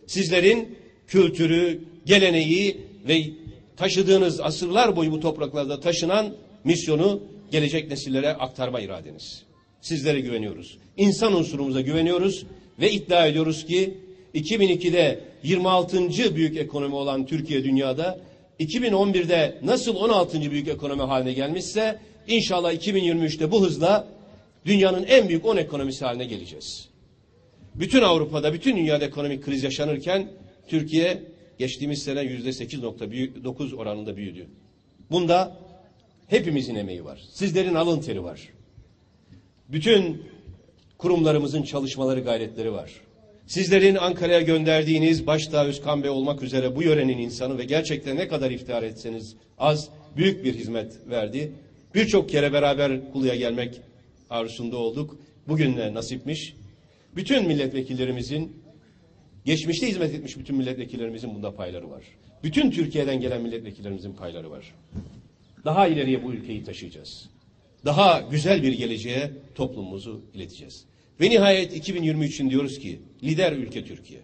Sizlerin kültürü, geleneği ve taşıdığınız asırlar boyu bu topraklarda taşınan misyonu gelecek nesillere aktarma iradeniz. Sizlere güveniyoruz. İnsan unsurumuza güveniyoruz ve iddia ediyoruz ki 2002'de 26. büyük ekonomi olan Türkiye dünyada 2011'de nasıl 16. büyük ekonomi haline gelmişse inşallah 2023'te bu hızla dünyanın en büyük 10 ekonomisi haline geleceğiz. Bütün Avrupa'da, bütün dünyada ekonomik kriz yaşanırken Türkiye geçtiğimiz sene %8.9 oranında büyüdü. Bunda hepimizin emeği var. Sizlerin alın teri var. Bütün kurumlarımızın çalışmaları, gayretleri var. Sizlerin Ankara'ya gönderdiğiniz başta Özkan Bey olmak üzere bu yörenin insanı ve gerçekten ne kadar iftihar etseniz az, büyük bir hizmet verdi. Birçok kere beraber Kulu'ya gelmek arzusunda olduk. Bugün de nasipmiş. Bütün milletvekillerimizin, geçmişte hizmet etmiş bütün milletvekillerimizin bunda payları var. Bütün Türkiye'den gelen milletvekillerimizin payları var. Daha ileriye bu ülkeyi taşıyacağız. Daha güzel bir geleceğe toplumumuzu ileteceğiz. Ve nihayet 2023 için diyoruz ki lider ülke Türkiye.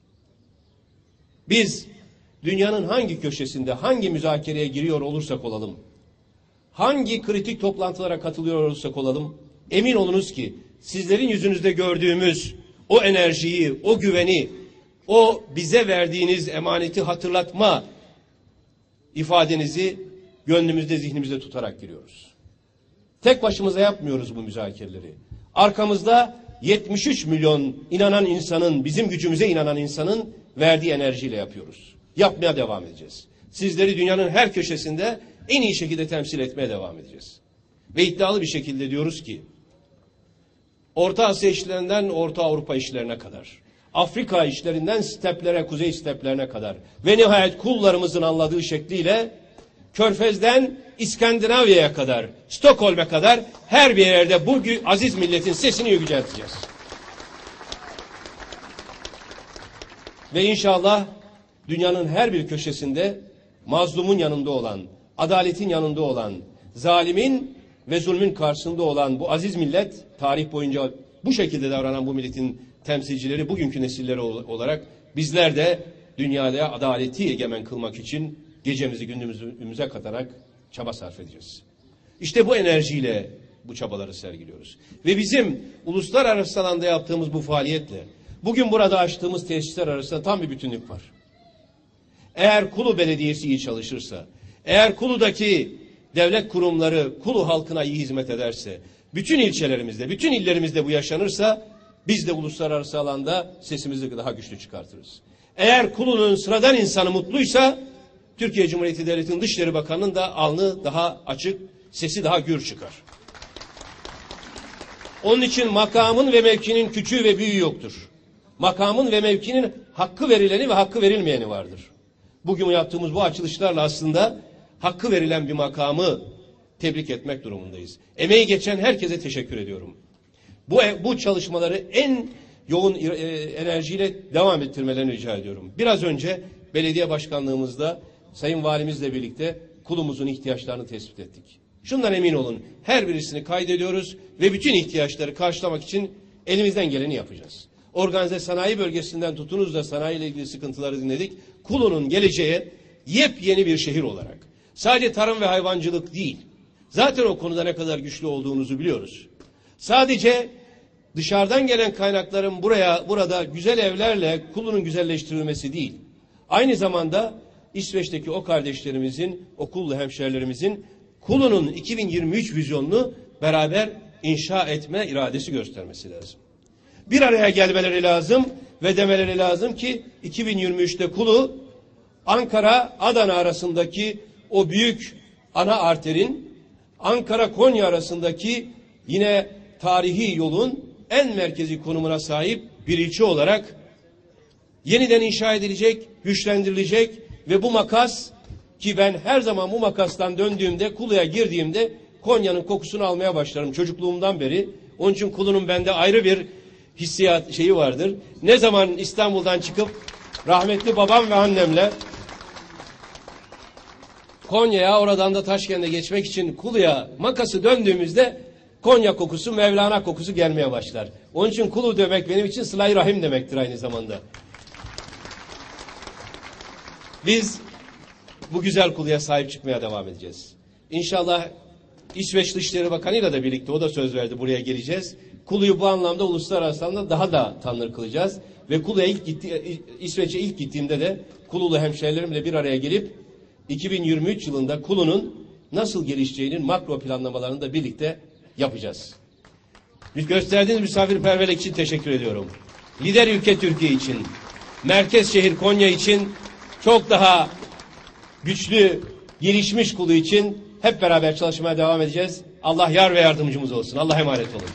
Biz dünyanın hangi köşesinde hangi müzakereye giriyor olursak olalım, hangi kritik toplantılara katılıyor olursak olalım, emin olunuz ki sizlerin yüzünüzde gördüğümüz o enerjiyi, o güveni, o bize verdiğiniz emaneti hatırlatma ifadenizi gönlümüzde, zihnimizde tutarak giriyoruz. Tek başımıza yapmıyoruz bu müzakereleri. Arkamızda 73 milyon inanan insanın, bizim gücümüze inanan insanın verdiği enerjiyle yapıyoruz. Yapmaya devam edeceğiz. Sizleri dünyanın her köşesinde en iyi şekilde temsil etmeye devam edeceğiz. Ve iddialı bir şekilde diyoruz ki, Orta Asya işlerinden Orta Avrupa işlerine kadar, Afrika işlerinden steplere, kuzey steplerine kadar ve nihayet kullarımızın anladığı şekliyle Körfez'den İskandinavya'ya kadar, Stockholm'e kadar her bir yerde bu aziz milletin sesini yücelteceğiz. Ve inşallah dünyanın her bir köşesinde mazlumun yanında olan, adaletin yanında olan, zalimin ve zulmün karşısında olan bu aziz millet, tarih boyunca bu şekilde davranan bu milletin temsilcileri, bugünkü nesilleri olarak bizler de dünyada adaleti egemen kılmak için gecemizi gündüzümüze katarak çaba sarf edeceğiz. İşte bu enerjiyle bu çabaları sergiliyoruz. Ve bizim uluslararası alanda yaptığımız bu faaliyetle bugün burada açtığımız tesisler arasında tam bir bütünlük var. Eğer Kulu Belediyesi iyi çalışırsa, eğer Kulu'daki devlet kurumları Kulu halkına iyi hizmet ederse, bütün ilçelerimizde, bütün illerimizde bu yaşanırsa biz de uluslararası alanda sesimizi daha güçlü çıkartırız. Eğer Kulu'nun sıradan insanı mutluysa Türkiye Cumhuriyeti Devleti'nin Dışişleri Bakanı'nın da alnı daha açık, sesi daha gür çıkar. Onun için makamın ve mevkinin küçüğü ve büyüğü yoktur. Makamın ve mevkinin hakkı verileni ve hakkı verilmeyeni vardır. Bugün yaptığımız bu açılışlarla aslında hakkı verilen bir makamı tebrik etmek durumundayız. Emeği geçen herkese teşekkür ediyorum. Bu çalışmaları en yoğun enerjiyle devam ettirmelerini rica ediyorum. Biraz önce belediye başkanlığımızda Sayın Valimizle birlikte Kulumuzun ihtiyaçlarını tespit ettik. Şundan emin olun, her birisini kaydediyoruz ve bütün ihtiyaçları karşılamak için elimizden geleni yapacağız. Organize sanayi bölgesinden tutunuz da sanayi ile ilgili sıkıntıları dinledik. Kulu'nun geleceğe yepyeni bir şehir olarak, sadece tarım ve hayvancılık değil, zaten o konuda ne kadar güçlü olduğunuzu biliyoruz. Sadece dışarıdan gelen kaynakların burada güzel evlerle Kulu'nun güzelleştirilmesi değil, aynı zamanda İsveç'teki o kardeşlerimizin, o Kullu hemşerilerimizin Kulu'nun 2023 vizyonunu beraber inşa etme iradesi göstermesi lazım. Bir araya gelmeleri lazım ve demeleri lazım ki 2023'te Kulu, Ankara-Adana arasındaki o büyük ana arterin, Ankara-Konya arasındaki yine tarihi yolun en merkezi konumuna sahip bir ilçe olarak yeniden inşa edilecek, güçlendirilecek ve bu makas, ki ben her zaman bu makastan döndüğümde, Kulu'ya girdiğimde Konya'nın kokusunu almaya başlarım çocukluğumdan beri. Onun için Kulu'nun bende ayrı bir hissiyat şeyi vardır. Ne zaman İstanbul'dan çıkıp rahmetli babam ve annemle Konya'ya, oradan da Taşkent'e geçmek için Kulu'ya makası döndüğümüzde Konya kokusu, Mevlana kokusu gelmeye başlar. Onun için Kulu demek benim için sıla-i rahim demektir aynı zamanda. Biz bu güzel kuluya sahip çıkmaya devam edeceğiz. İnşallah İsveç Dışişleri Bakanı'yla da birlikte o da söz verdi, buraya geleceğiz. Kuluyu bu anlamda uluslararası anlamda daha da tanınır kılacağız. Ve Kulu'ya İsveç'e ilk gittiğimde de Kululu hemşehrilerimle bir araya gelip 2023 yılında Kulu'nun nasıl gelişeceğinin makro planlamalarını da birlikte yapacağız. Gösterdiğiniz misafirperverlik için teşekkür ediyorum. Lider ülke Türkiye için, merkez şehir Konya için, çok daha güçlü, gelişmiş Kulu için hep beraber çalışmaya devam edeceğiz. Allah yar ve yardımcımız olsun. Allah'a emanet olun.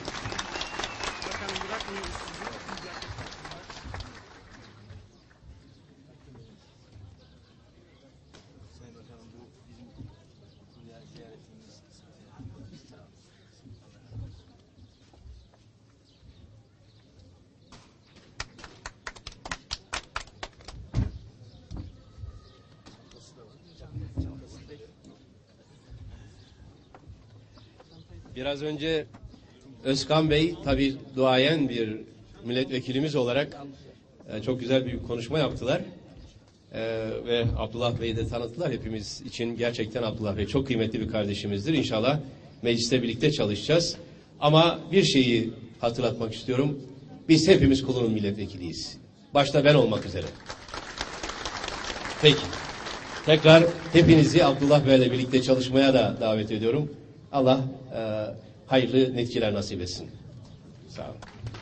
Biraz önce Özkan Bey tabii duayen bir milletvekilimiz olarak çok güzel bir konuşma yaptılar. Ve Abdullah Bey'i de tanıttılar hepimiz için. Gerçekten Abdullah Bey çok kıymetli bir kardeşimizdir. İnşallah mecliste birlikte çalışacağız. Ama bir şeyi hatırlatmak istiyorum. Biz hepimiz Kulu'nun milletvekiliyiz. Başta ben olmak üzere. Peki. Tekrar hepinizi Abdullah Bey'le birlikte çalışmaya da davet ediyorum. Allah hayırlı neticeler nasip etsin. Sağ olun.